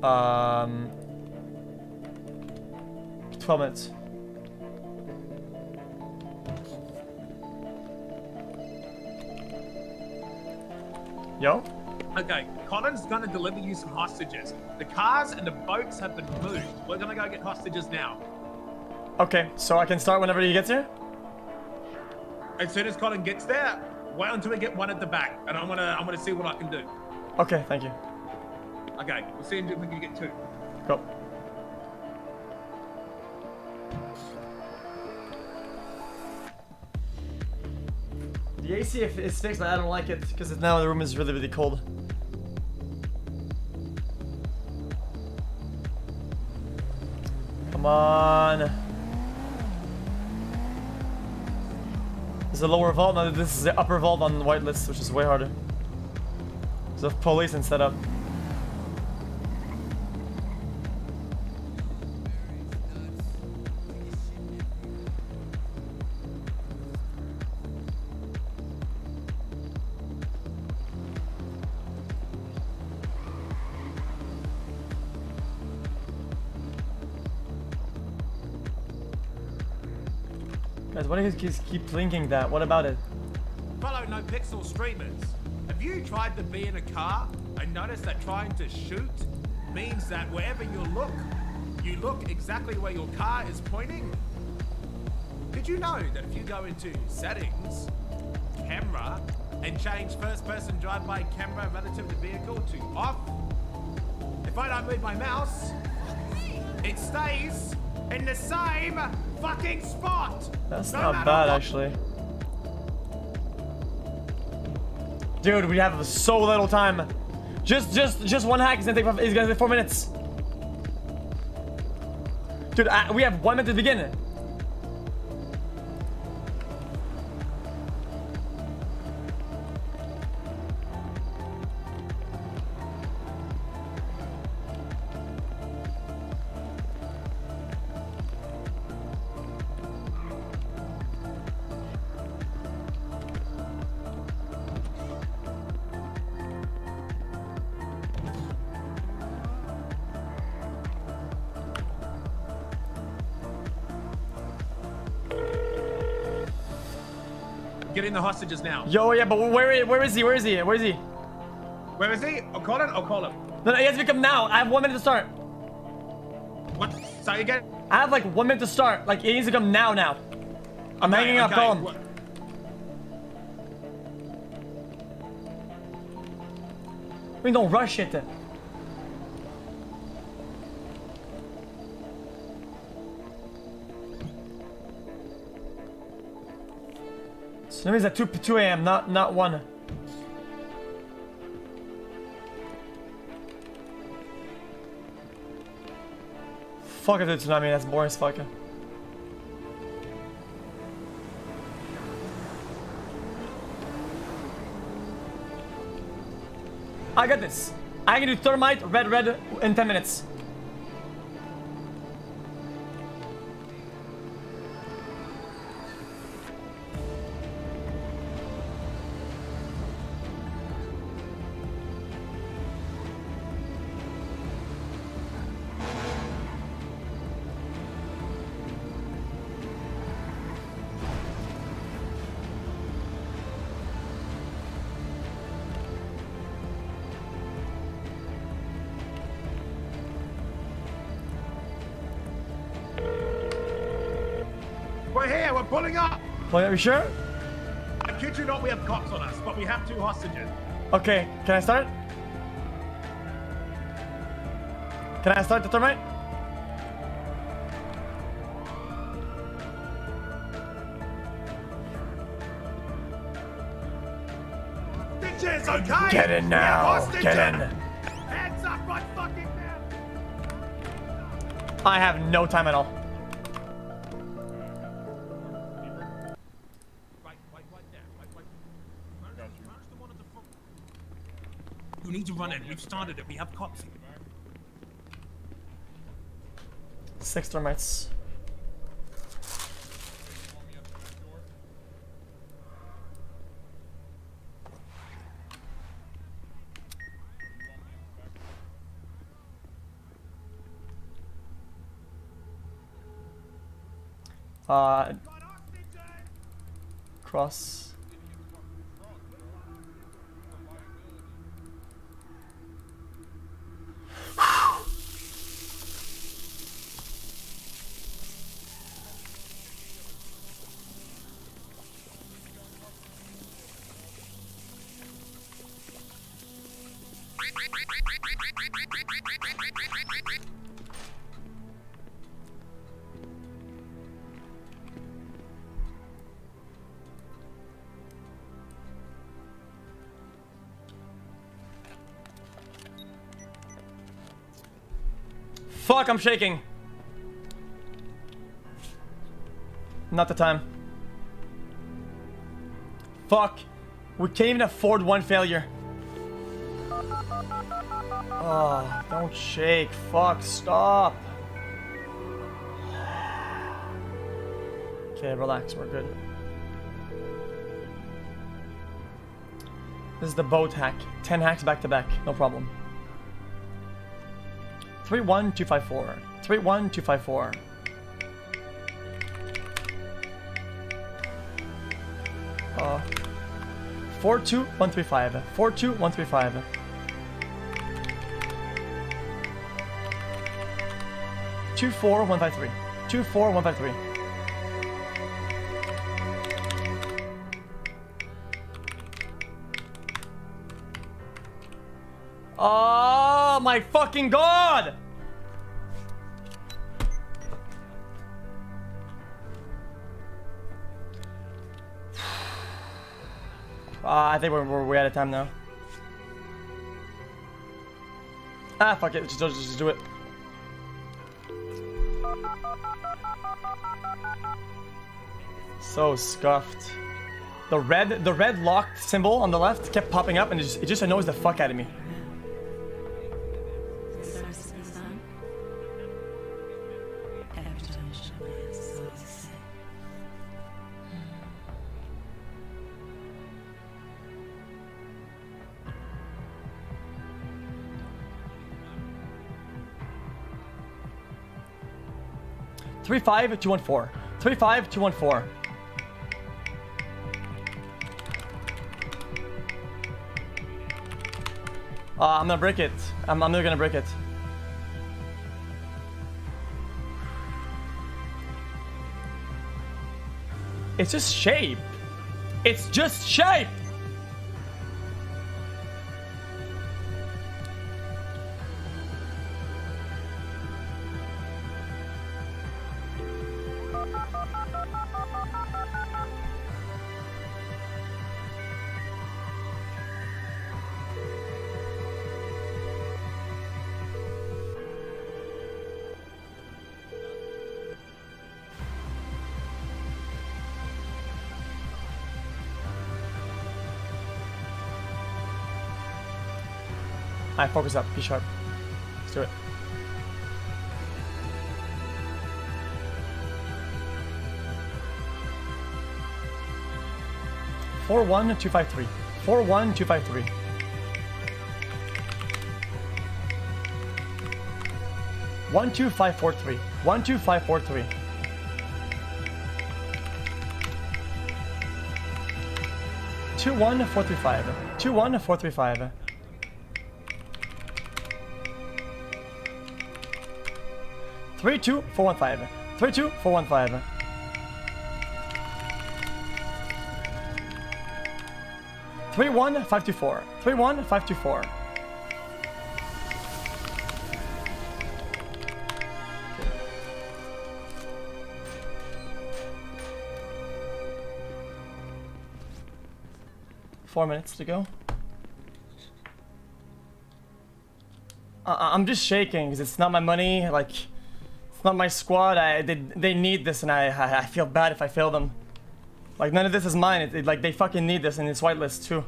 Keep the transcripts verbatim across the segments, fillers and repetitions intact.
Um, twelve minutes. Yo? Okay, Colin's gonna deliver you some hostages. The cars and the boats have been moved. We're gonna go get hostages now. Okay, so I can start whenever he gets here? As soon as Colin gets there, wait until we get one at the back, and I'm gonna I'm gonna see what I can do. Okay, thank you. Okay, we'll see if we can get two. Go. The A C is fixed, but I don't like it because now the room is really, really cold. Come on. There's a lower vault now. This is the upper vault on the whitelist, which is way harder. There's a police instead of. Guys, why do you guys keep blinking that? What about it? Follow No Pixel streamers. Have you tried to be in a car and noticed that trying to shoot means that wherever you look, you look exactly where your car is pointing? Did you know that if you go into settings, camera, and change first person drive-by camera relative to vehicle to off, if I don't move my mouse, it stays in the same fucking spot. That's no not bad, what. actually. Dude, we have so little time. Just, just, just one hack is gonna take. Is gonna take four minutes. Dude, I, we have one minute to begin. Getting the hostages now. Yo, yeah, but where, where is he? Where is he? Where is he? Where is he? I'll call him. I'll call him. No, no, he has to come now. I have one minute to start. What? Sorry again? I have like one minute to start. Like, he needs to come now, now. I'm Okay, hanging up. okay. Call him. What? We don't rush it. So that means at two A M, not not one. Fuck it, the tsunami. That's boring as fuck. I got this. I can do thermite, red, red in ten minutes. We're here. We're pulling up. Well, are you sure? I kid you not, we have cops on us, but we have two hostages. Okay, can I start? Can I start the thermite? Bitches, okay? Get in now. Get in. Hands up right fucking now. I have no time at all. Wait, wait, wait there. Wait, wait. Punch the one at the front. You need to run it. We've started it. We have cops here. Six thermites. Uh, cross. Fuck, I'm shaking. Not the time. Fuck. We can't even afford one failure. Oh, don't shake. Fuck, stop. Okay, relax, we're good. This is the boat hack. ten hacks back to back, no problem. three one two five four. three one two five four. Uh, four two one three five. four two one three five. two four one five three. two four one five three. Oh my fucking god! Uh, I think we're, we're, we're out of time now. Ah, fuck it. Just, just, just do it. So scuffed. The red, the red locked symbol on the left kept popping up, and it just, it just annoys the fuck out of me. three five two one four. three five two one four. Uh, I'm gonna break it. I'm, I'm not gonna break it. It's just shape. It's just shape. Alright, focus up. Be sharp. Let's do it. four one two five three. four one two five three. one two five four three. one two five four three. two one four three five. two one four three five. three two four one five. three two four one five. three one five two four. three one five two four. Four minutes to go. Uh, I'm just shaking because it's not my money. Like, it's not my squad. I they, they need this, and I, I I feel bad if I fail them. Like, none of this is mine. It, it, like, they fucking need this, and it's whitelist too.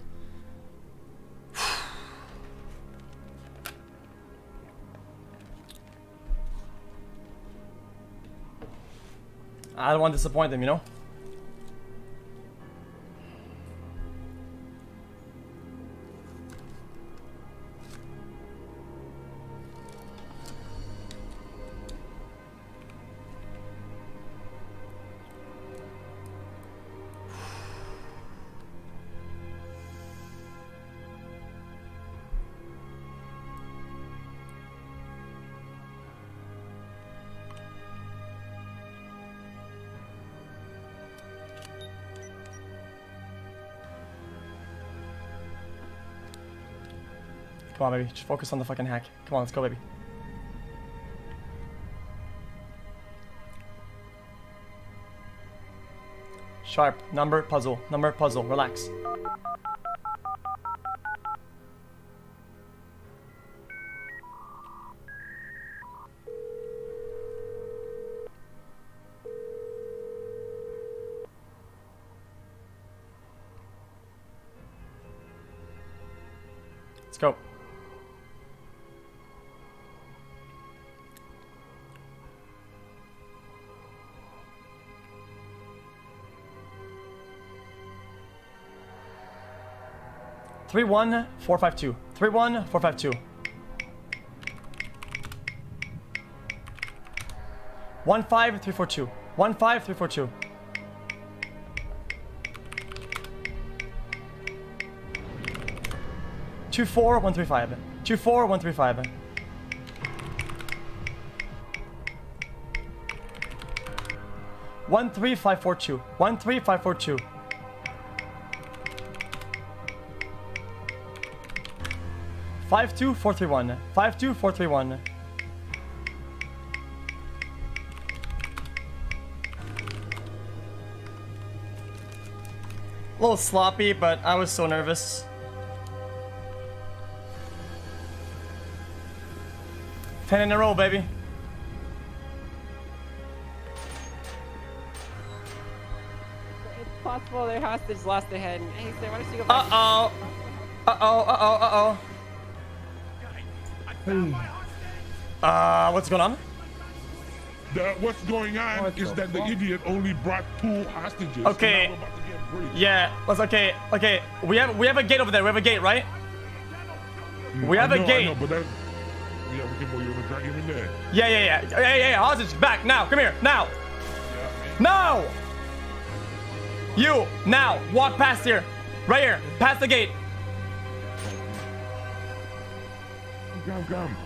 I don't want to disappoint them, you know? Come on, baby. Just focus on the fucking hack. Come on, let's go, baby. Sharp. Number, puzzle. Number, puzzle. Relax. Let's go. Three one four five two. Three one four five two. One five three four two. One five three four two. Two four one three five. Two four one three five. One three five four two. One three five four two. Five two four three one. Five two four three one. A little sloppy, but I was so nervous. Ten in a row, baby. It's possible their hostage lost their head. Hey, sir, why don't you go Uh back? oh. Uh oh. Uh oh. Uh oh. Uh, what's going on? The, what's going on What is the that the fuck? idiot only brought two hostages. Okay. And now we're about to get breached. Yeah. Let's. Okay. Okay. We have we have a gate over there. We have a gate, right? We have I a know, gate. I know, but that, yeah, we can. Well, you wanna drag him in there? Yeah. Yeah. Yeah. Yeah. Yeah. yeah. Hostage back now. Come here now. Now. You now walk past here. Right here. Past the gate. Come, come.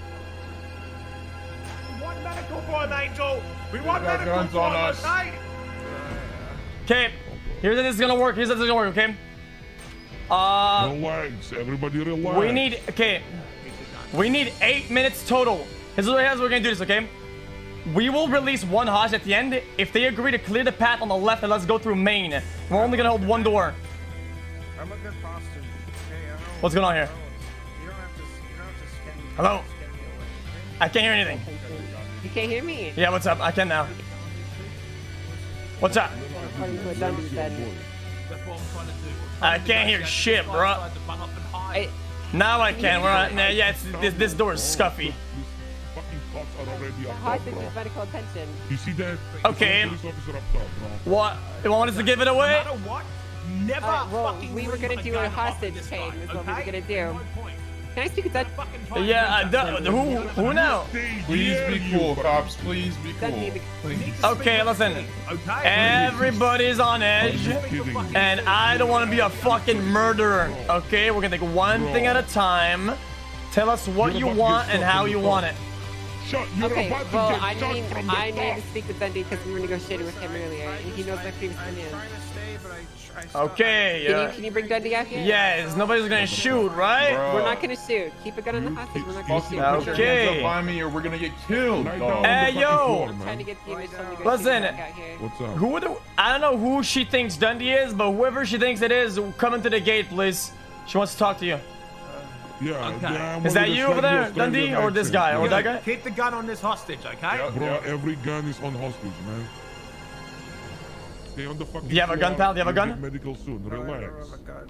We want medical for him, Angel. We want got medical guns for on him, us. okay? Okay. Here's how this is gonna work. Here's how this is gonna work. Okay. Uh. Relax, everybody relax. We need. Okay. We need eight minutes total. Here's what here's what we're gonna do this. Okay. We will release one hostage at the end. If they agree to clear the path on the left and let's go through Main, we're only gonna hold one door. I'm a good hostage. Okay, I know. What's going on here? You don't have to. You don't have to scan me. Hello? Scan me away. I can't hear anything. You can't hear me. Yeah, what's up? I can now. What's up? According to what Dundee said. That's what I'm trying to do. I can't hear shit, bro. Outside the bung up and hide. I, Now I can. We're on. Nah, yeah, it's, this this door is scuffy. These fucking cops are already the up top, hostage bro. is medical attention. You see that? Okay. Police officer up top, bro. What? You want us to give it No away? matter what, never Uh, well, fucking we were leave gonna do gun a off hostage this chain, guy, is what we were okay? gonna do. No point. Can I speak with that? Fucking try and Yeah. do Uh, that. d- who? Who now? Stay Please here, be you cool, fucking- cops. Please be cool. Dundee, the- Please. Okay, listen. Okay? Everybody's on edge, Kidding. and I don't want to be a fucking murderer. Okay, we're gonna take one thing at a time. Tell us what You're you about to want get and shot how from you the want top. it. Shut. You're Okay, about to well, get I shot need from the I need top. to speak with Dundee because we were negotiating with him earlier, and he knows my previous I'm opinion. trying to stay, but I. tr- I stopped. Okay. Can you Yeah. can you bring Dundee out here? Yes. Nobody's gonna shoot, right? Bro. We're not gonna shoot. Keep a gun on the hostage. We're not gonna Fucking shoot. put your Okay. hands up on me, or we're gonna get killed. Lie dog. down on Hey, the fucking yo. floor, Trying to man. get the initial Listen. negotiation back out here. What's up? Who the? I don't know who she thinks Dundee is, but whoever she thinks it is, come into the gate, please. She wants to talk to you. Yeah, Okay. yeah, I'm Is that gonna you send over there, a straight Dundee, or this accent, guy, bro. or that guy? Keep the gun on this hostage, okay? Yep. Bro, every gun is on hostage, man. Stay on the fucking Do you have a gun, floor. pal? Do you have a You'll gun? get medical soon. No, I don't Relax. have a gun.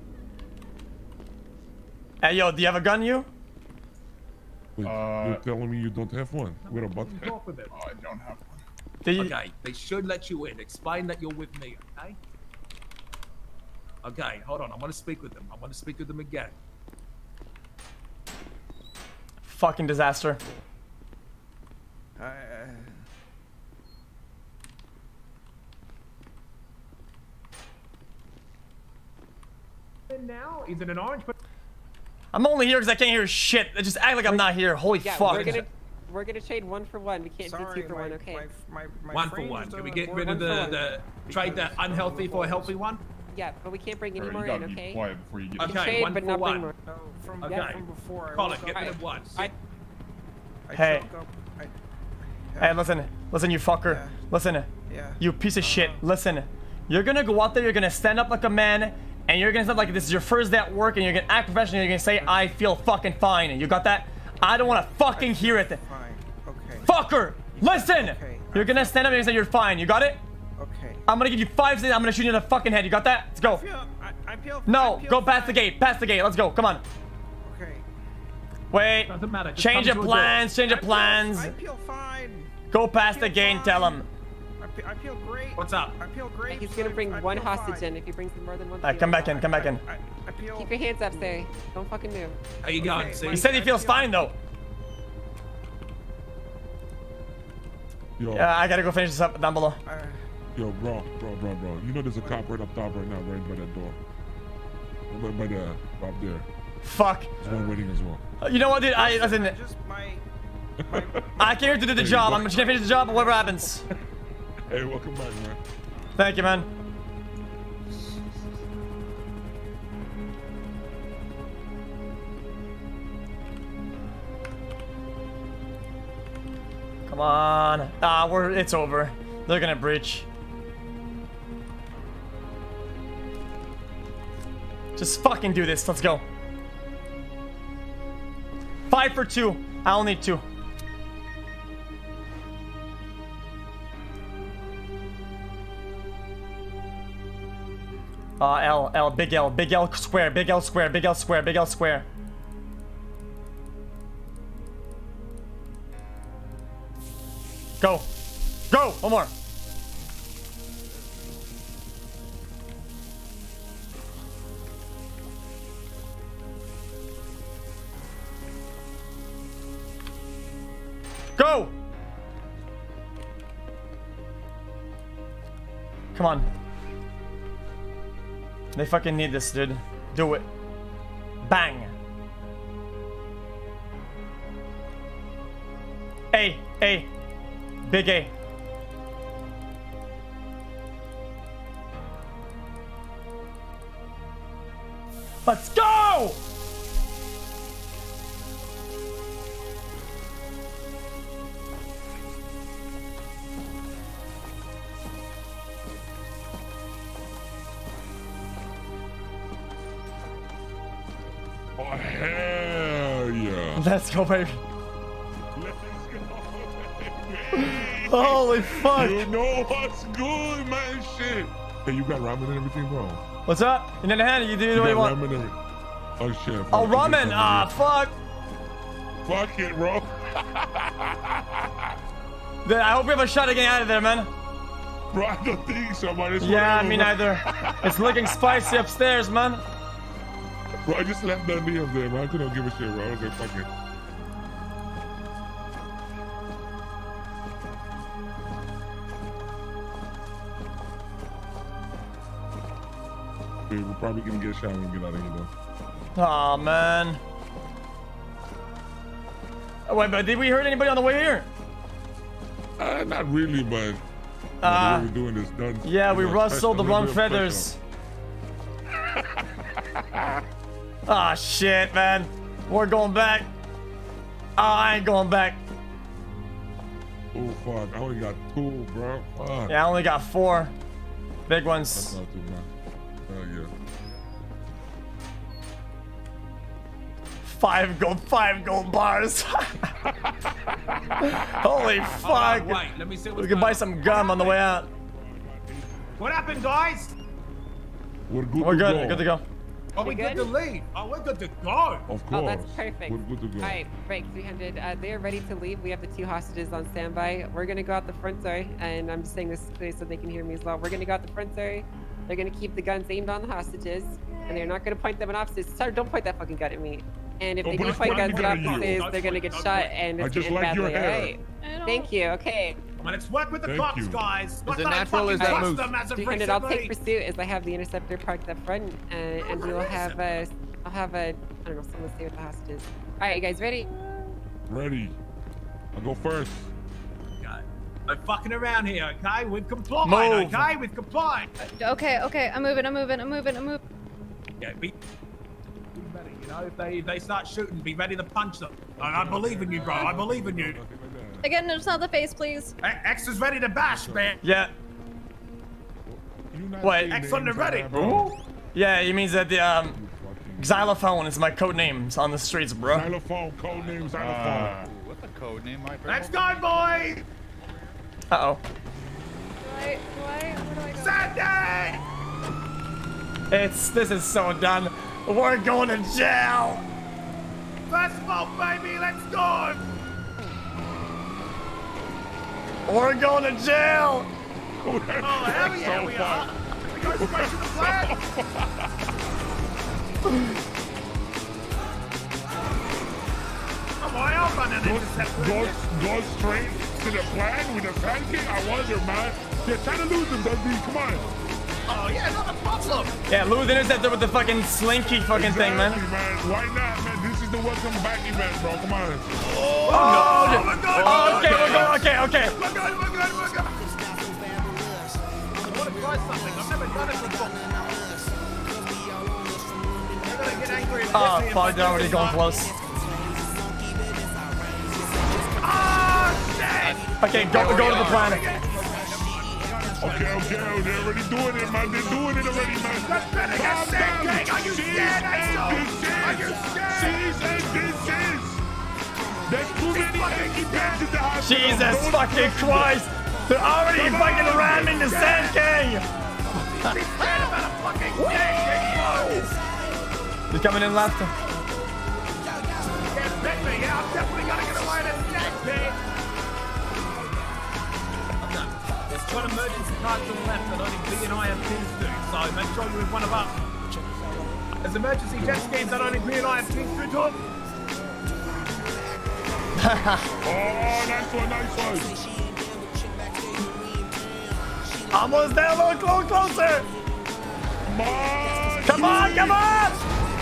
Hey, yo, do you have a gun, you? Wait, Uh, you're telling me you don't have one? We're about to Talk with him. Oh, I don't have one. Do you? Okay, they should let you in. Explain that you're with me, okay? Okay, hold on. I want to speak with them. I want to speak with them again. Fucking disaster. I, uh, Now he's in an orange. But I'm only here because I can't hear shit. Just act like I'm not here. Holy Yeah, fuck. we're gonna we're gonna trade one for one. We can't sorry, do two for my, one. Okay. my, my, my one for frame one. just Can we doesn't get work. rid of One for the, one. the trade the unhealthy for a healthy one? Yeah, but we can't bring any Alright, more you in, gotta be okay? quiet before you get. Okay, Trade, one but for not bring one. more. Oh, from, Okay. yeah, from before. I Call woke it, get up- rid of one. I, I Hey. woke up- I- Hey, listen, listen, you fucker. Yeah. Listen, Yeah. you piece of shit. Listen, you're gonna go out there, you're gonna stand up like a man, and you're gonna stand like this is your first day at work, and you're gonna act professional, you're gonna say, I feel fucking fine. You got that? I don't wanna fucking hear it. Fine. Okay. Fucker! Listen! Okay. You're gonna stand up and say you're fine. You got it? Okay. I'm gonna give you five seconds. I'm gonna shoot you in the fucking head. You got that? Let's go. I feel. I, I feel. No, I feel go past the fine. gate. Past the gate. Let's go. Come on. Okay. Wait. Doesn't matter. Just Change come your to a plans. Change your I feel- plans. I feel fine. Go past I the feel gate and tell fine. him. I feel, I feel great. What's up? I feel great. he's gonna bring I one feel hostage fine. in. If he brings more than one, Alright, come back in. Come back in. I, I feel. Keep your hands up, say. Don't fucking move. How you going? Okay, See? He said he feels fine though. Yo, Yeah, I gotta go finish this up down below. Uh, yo, bro, bro, bro, bro. You know there's a cop right up top right now, right by that door. Right by there, up there. Fuck. There's one waiting as well. Uh, You know what, dude? I listen. just my. my I came here to do the Hey, job. what- I'm just gonna finish the job, whatever happens. Hey, welcome back, man. Thank you, man. Come on. Ah, we're it's over. They're gonna breach. Just fucking do this. Let's go. Five for two. I only need two. Uh, L, L, big L, big L square, big L square, big L square, big L square. Go. Go! One more. Go! Come on. They fucking need this, dude. Do it. Bang. A, A. Big A. Let's go! Oh, hell yeah. Let's go, baby. Let's go, Holy fuck. You know what's good, man? Shit. Hey, you got ramen and everything, bro? What's up? You need a hand? You do You what you got want. ramen and everything. Oh, shit. Oh, fuck, I ramen. just Ah, fuck. Fuck it, bro. Dude, I hope we have a shot of getting out of there, man. Bro, I don't think so, man. It's Yeah, whatever, me bro. neither. It's looking spicy upstairs, man. Bro, I just left that knee up there, man. I couldn't give a shit, bro. I was like, fuck it. Dude, we're probably gonna get a shot when we get out of here, though. Aw, man. Oh, wait, but did we hurt anybody on the way here? Uh, not really, but Uh, the way we're doing this done. Yeah, you we know, rustled the a little wrong bit of pressure. feathers. Ah, shit, man. We're going back. Ah, I ain't going back. Oh fuck! I only got two, bro. Fuck. Yeah, I only got four big That's ones. not too bad. Oh yeah. Five gold, five gold bars. Holy Hold fuck. on, wait, let me see what's We can buy going some gum on the way out. What happened, guys? We're good We're to good, go. good to go. Are we You good good? to leave? Oh, we're good to go. Of course. Oh, that's perfect. We're good to go. All right, break three hundred. Uh, they are ready to leave. We have the two hostages on standby. We're gonna go out the front door, and I'm just saying this clearly so they can hear me as well. We're gonna go out the front door. They're gonna keep the guns aimed on the hostages, and they're not gonna point them at officers. Sorry, don't point that fucking gun at me. And if Don't they put do a point fucking guns at gun at you. officers, Don't they're gonna point, get don't shot, point. and I it's just gonna end like your badly. All hair. right. Thank you. Okay. Come on, let's work with the Thank cops, you. guys. Not Is it that I natural, fucking is that trust moose? them as of three hundred. I'll take recently. pursuit as I have the interceptor parked up front, uh, and we'll have a, I'll have a, I don't know, someone stay with the hostages. All right, you guys ready? Ready. I'll go first. God. No fucking around here, okay? We've complied, Move. okay? We've complied. Okay, okay, I'm moving, I'm moving, I'm moving, I'm moving. Yeah, be, be ready, you know? If they, if they start shooting, be ready to punch them. And I believe in you, bro. I believe in you. Again, just not the face, please. X is ready to bash, man. Yeah. You not What? saying X on the names, ready. uh, bro. Yeah, he means that the um xylophone is my code names on the streets, bro. Xylophone, code name xylophone. What's the code name, my friend? Let's go, boys! Uh oh. Do I, do I, where do I go? Sandy! It's this is so done. We're going to jail. First of all, baby, let's go! We're going to jail. Oh, hell yeah, we are! We go straight to the plan! Oh boy, I'll run an Go, intercept. go, go straight to the plan with the sidekick. I wonder, man. They're trying to lose him, Dundee. Come on. Oh yeah, not a problem. Yeah, lose interceptor with the fucking slinky fucking thing, man. Exactly, man. Why not, man? This is the welcome back event, bro. Come on. Oh, Oh, no, we're good, oh, okay, we're we're going. Okay, okay. We're good, we're good, we're good. I want to try something. I've never done it before. I'm gonna get angry and Oh, pissy and fuck, they're already this going time. close. Oh, shit! Okay, go, go to the plan. Okay, okay. They're already doing it, man. They're doing it already, man. Let's better get Calm sick, down. King. Are you Cease scared, and Axel? desist. Are you scared? Cease and desist. There's too many empty beds in the hospital. Jesus Don't fucking trust them. Christ. They're already Come fucking on. ramming the Sand King. Be scared about a fucking thing, King. He's coming in left. You can't bet me. Yeah, I'm definitely gonna get away with that, King. No, there's one emergency card to the left that only B and I have pins to, so make sure you're in one of us. There's emergency jet skis that only B and I have pins to talk. Oh, nice one, nice one. Almost there, a little clo- closer. Come on. Come on, come on.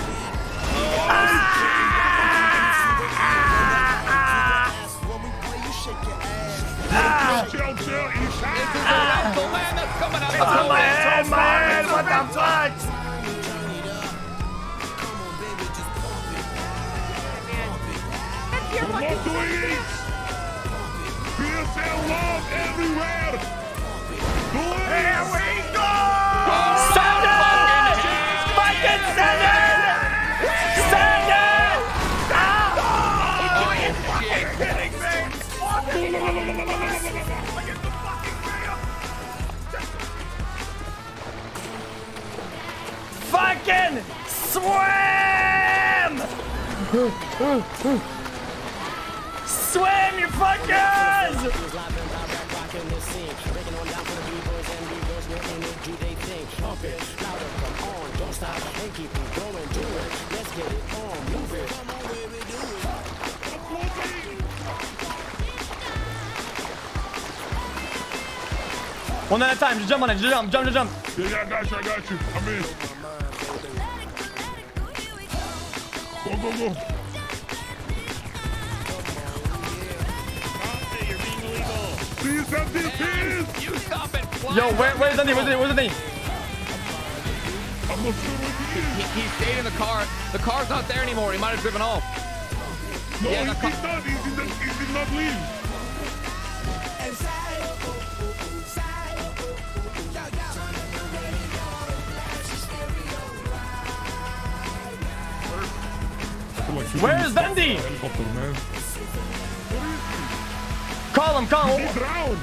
Chill, chill, chill. He's high. The land that's coming out. Oh, my head, my head, what the fuck? Come on, Louise. P S L love everywhere. Louise. Here we go! Send it! Fucking send it! Send it! Ah! Are you fucking kidding me? What? Look at the fucking Fucking swim! Swim, you fuckers! One at a time, just jump on it, just jump, jump, just jump. Yeah, yeah, I got you, I got you. I'm in. Go, go, go. Please, M V Ps. You stop it. Yo, where, where's the knee? Where's the knee? Where's the knee? I'm gonna shoot with He, he stayed in the car. The car's not there anymore. He might have driven off. you. No, Yeah, he's, the he's not. He's, he's, not- he did not leave. Where's Vendy? Helicopter, man. Call him, call He him. drowned.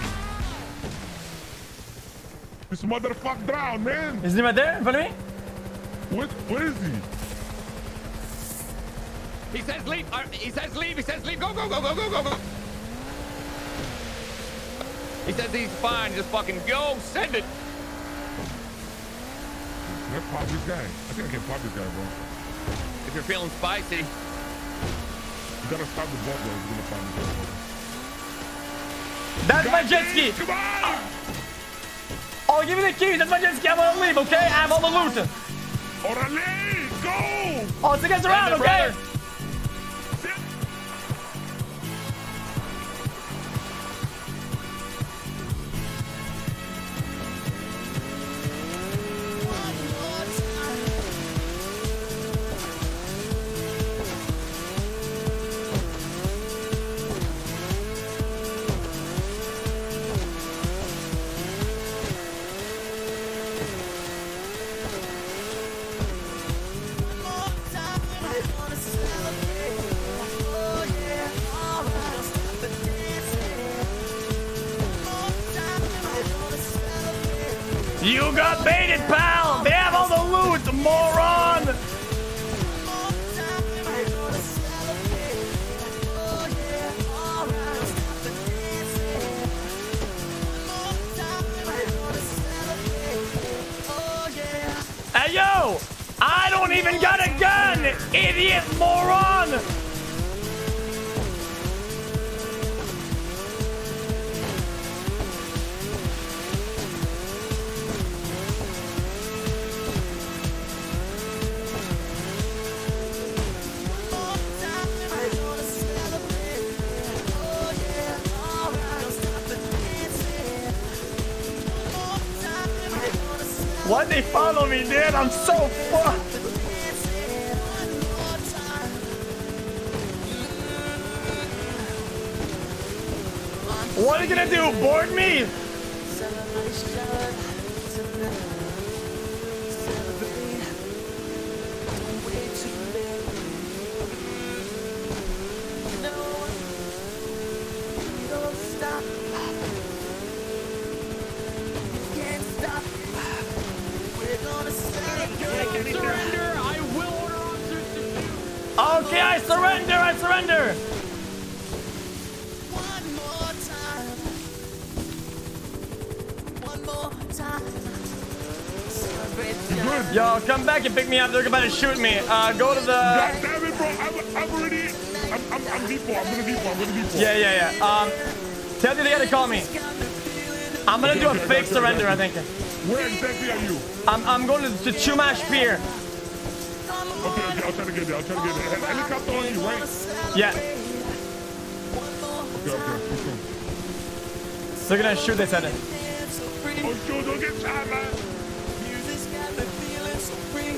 This motherfucker drowned, man. Is he right there in front of me? What? Where is he? He says leave. Uh, he says leave. He says leave. Go, go, go, go, go, go, go. He says he's fine. Just fucking go. Send it. Can I pop this guy? I think I can pop this guy, bro. If you're feeling spicy. You gotta stop the boat, though. He's gonna find me. That's my jet ski. Come on! Oh, give me the keys. That's my jet ski. I'm gonna leave, okay? I have all the loot. Orale! Go! Oh, it's against around, Send it, okay? brother. You got baited, pal! They have all the loot, moron! Hey, yo! I don't even got a gun! Idiot moron! Why'd they follow me, dude? I'm so fucked. What are you gonna do? Board me? Okay, I surrender, I surrender! One more time. One more time. Celebrate. Yo, come back and pick me up. They're about to shoot me. Uh, go to the... God damn it, bro. I'm, I'm already... I'm, I'm, I'm depot. I'm gonna depot. I'm gonna depot. Yeah, yeah, yeah. Um, tell you they gotta call me. I'm gonna do a fake surrender, I think. Where exactly are you? I'm, I'm going to, to Chumash Pier. Okay, okay, I'll try to get there. I'll try to get there. Helicopter on you, right? Yeah. Okay, okay, keep going. They're gonna shoot this at it. Oh, shoot, don't get shot, man. Music's got me feeling so free.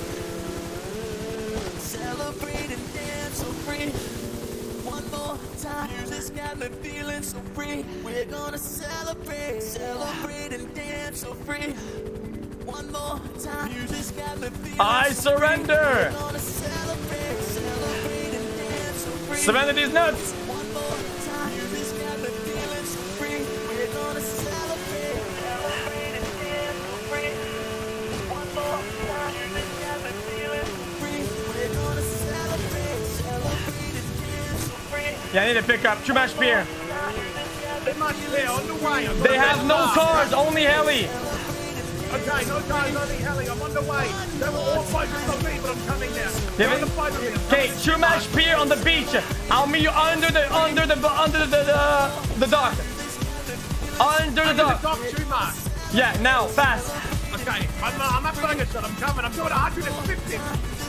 Celebrate and dance so free. One more time. Music's got me feeling so free. We're gonna celebrate, celebrate and dance so free. One more time. Music's got me feeling I surrender. so free. Celebrate, celebrate and dance so free. Surrender these nuts. One more time. Music's got me feeling so free. We're gonna celebrate, celebrate and dance so free. One more time. Music's got me feeling so free. We're gonna celebrate, celebrate and dance so free. Yeah, I need to pick up Chumash Pier. They must be on the way. I'm They gonna have get no off. cars, only heli. Okay, no cars, only heli. I'm on the way. They were all focused on me, but I'm coming now. Yeah, They're on but- the fight with me. I'm Okay, coming. Chumash Pier on the beach. I'll meet you under the under the under the the, the dock. Under the Under the dock. dock, Chumash. Yeah, now, fast. Okay, I'm, uh, I'm up Ferguson. I'm coming. I'm doing one hundred fifty.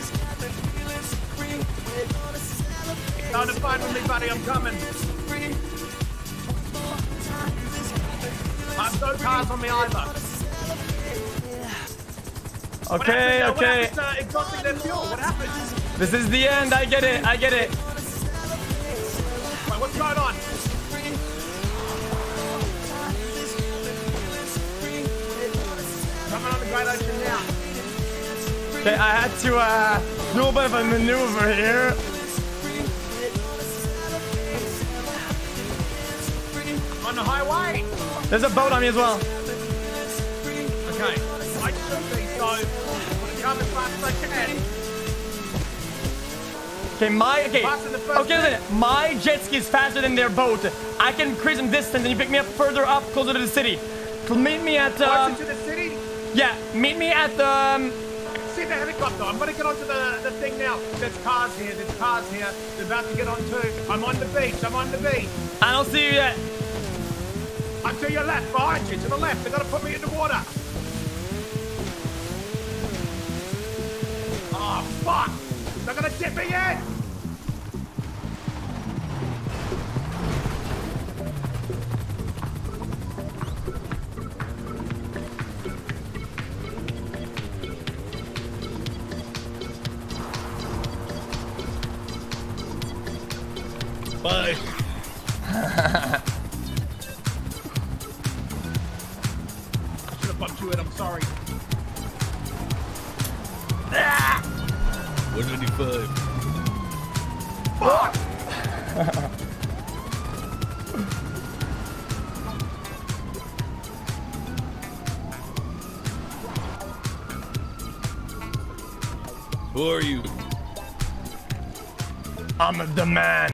Time to fight with me, buddy. I'm coming. I have no cars on me either. What Okay, happened, uh, What okay. happened to exhausting their fuel? What happened? This is the end. I get it. I get it. Wait, what's going on? Coming on the Great Ocean now. Okay, I had to uh, do a bit of a maneuver here. On the highway. There's a boat on me as well. Okay. I should be, so I'm gonna come as fast as I can. Okay, my okay. Faster than first Okay, listen. My jet ski is faster than their boat. I can increase some distance, and you pick me up further up, closer to the city. So meet me at um, Closer to the city? yeah, meet me at the. Um, See the helicopter. I'm gonna get onto the, the thing now. There's cars here. There's cars here. They're about to get on too. I'm on the beach. I'm on the beach. I don't see you yet. I'm to your left, behind you, to the left. They're gonna put me in the water. Oh, fuck! They're gonna dip me in! Bye. I should have bumped you in. I'm sorry. one ninety-five. Fuck! Who are you? I'm the man.